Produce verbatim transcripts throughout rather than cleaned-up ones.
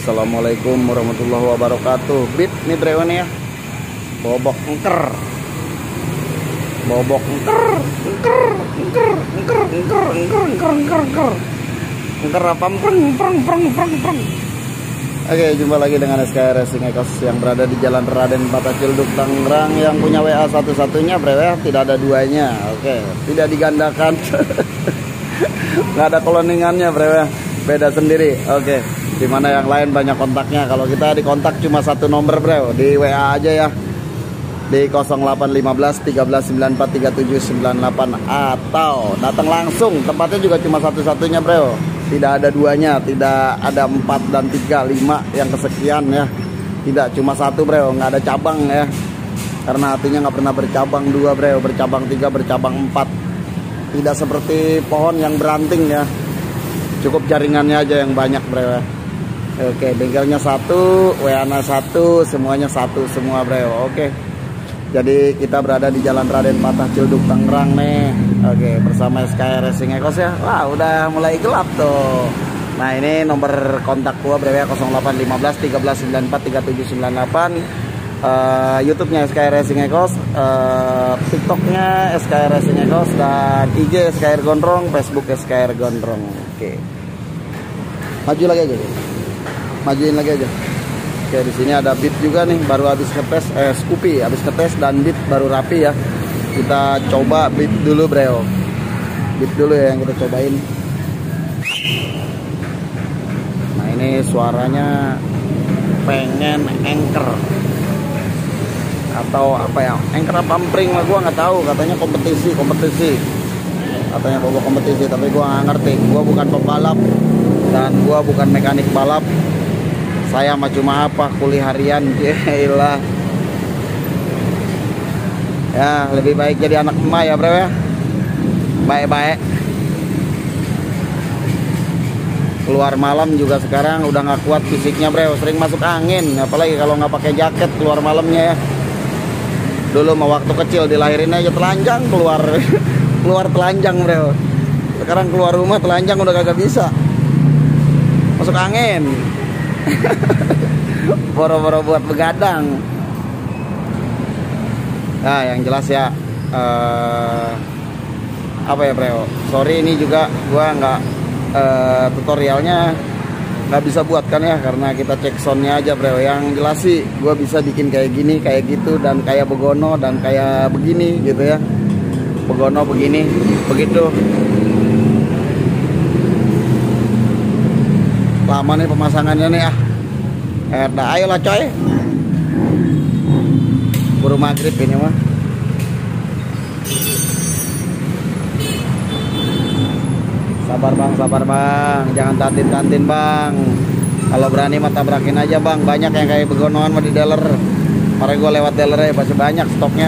Assalamualaikum warahmatullahi wabarakatuh. Bit nih bro nih ya. Bobok engker. Bobok engker, engker, engker, engker, engker, engker, engker, engker, engker. Engker apa? Preng, preng, preng, preng, preng. Oke, jumpa lagi dengan S K R Racing Ekos yang berada di Jalan Raden Patah Ciledug Tangerang, yang punya W A satu-satunya bro ya, tidak ada duanya. Oke, tidak digandakan. Nggak ada cloningannya bro ya, beda sendiri. Oke, dimana yang lain banyak kontaknya. Kalau kita di kontak cuma satu nomor bro, di W A aja ya, di nol delapan lima belas tiga belas sembilan empat tiga tujuh sembilan delapan, atau datang langsung. Tempatnya juga cuma satu-satunya bro, tidak ada duanya, tidak ada empat dan tiga, lima yang kesekian ya. Tidak, cuma satu bro, nggak ada cabang ya, karena hatinya nggak pernah bercabang dua bro, bercabang tiga, bercabang empat. Tidak seperti pohon yang beranting ya, cukup jaringannya aja yang banyak bro ya. Oke, bengkelnya satu, W A-nya satu, semuanya satu semua bro. Oke, jadi kita berada di Jalan Raden Patah Ciledug Tangerang nih. Oke, bersama S K R Racing Ekos ya. Wah, udah mulai gelap tuh. Nah, ini nomor kontak gua bro ya, nol delapan lima belas tiga belas sembilan empat tiga tujuh sembilan delapan. uh, YouTube-nya S K R Racing Ekos, uh, TikTok-nya S K R Racing Ekos, dan I G S K R Gondrong, Facebook S K R Gondrong. Oke, maju lagi aja, majuin lagi aja. Oke, di sini ada Beat juga nih, baru habis ngetes, eh Scoopy habis ngetes, dan Beat baru rapi ya. Kita coba Beat dulu bro, Beat dulu ya yang kita cobain. Nah, ini suaranya pengen anchor atau apa ya, anchor apa ampring lah, gua nggak tahu. Katanya kompetisi kompetisi katanya bawa kompetisi, tapi gua nggak ngerti. Gua bukan pembalap dan gua bukan mekanik balap. Saya mah cuma apa, kuli harian. Jelah ya, lebih baik jadi anak emak ya bro ya, baik-baik. Keluar malam juga sekarang udah nggak kuat fisiknya bro, sering masuk angin, apalagi kalau nggak pakai jaket keluar malamnya ya. Dulu mah waktu kecil dilahirin aja telanjang, keluar keluar telanjang bro. Sekarang keluar rumah telanjang udah kagak bisa, masuk angin. Boro-boro buat begadang. Nah, yang jelas ya, uh, apa ya bro, sorry ini juga gua nggak uh, tutorialnya nggak bisa buat kan ya, karena kita cek soundnya aja bro. Yang jelas sih gua bisa bikin kayak gini, kayak gitu, dan kayak begono, dan kayak begini gitu ya. Begono begini, begitu. Lama nih pemasangannya nih ah. Eh, dah, ayolah coy. Buru maghrib ini mah. Sabar bang, sabar bang, jangan tantin-tantin bang. Kalau berani mah tabrakin aja bang. Banyak yang kayak begonoan mah di dealer. Kemarin gue lewat dealer ya, masih banyak stoknya.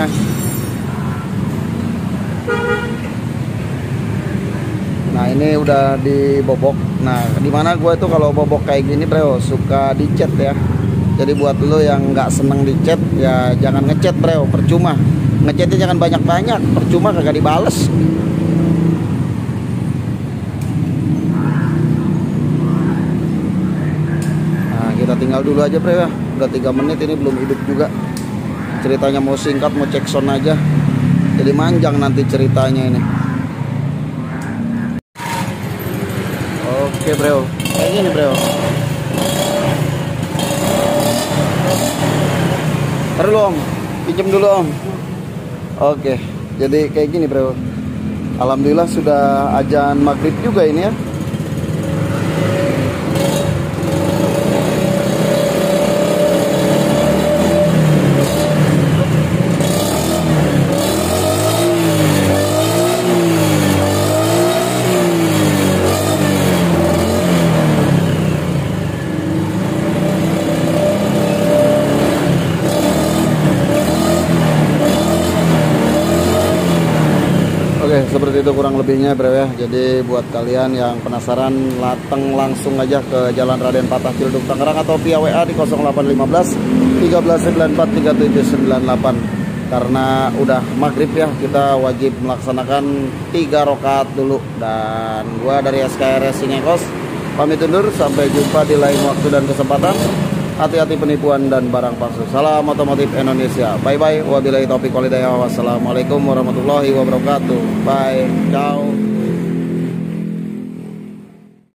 Nah, ini udah dibobok. Nah, dimana gue tuh kalau bobok kayak gini bro, suka dicet ya. Jadi buat lo yang nggak seneng dicet ya, jangan ngecet bro, percuma. Ngecetnya jangan banyak-banyak, percuma kagak dibales. Nah, kita tinggal dulu aja bro ya. Udah tiga menit ini belum hidup juga. Ceritanya mau singkat, mau cek sound aja, jadi manjang nanti ceritanya ini. Oke bro, kayak gini bro. Ntar dulu om, pinjem dulu om. Oke, jadi kayak gini bro. Alhamdulillah sudah azan maghrib juga ini ya. Oke, seperti itu kurang lebihnya bro ya. Jadi buat kalian yang penasaran, datang langsung aja ke Jalan Raden Patah Ciledug Tangerang, atau via W A di nol delapan lima belas tiga belas sembilan empat tiga tujuh sembilan delapan. Karena udah maghrib ya, kita wajib melaksanakan tiga rakaat dulu. Dan gua dari S K R Racing Ekos Pamit undur, sampai jumpa di lain waktu dan kesempatan. Hati-hati penipuan dan barang palsu. Salam otomotif Indonesia. Bye bye. Wabillahi taufiq wal hidayah. Wassalamualaikum warahmatullahi wabarakatuh. Bye. Ciao.